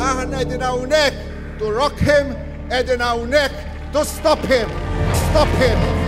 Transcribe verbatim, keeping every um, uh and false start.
Aħna qegħdin hawnhekk to rock him, qegħdin hawnhekk to stop him. Stop him.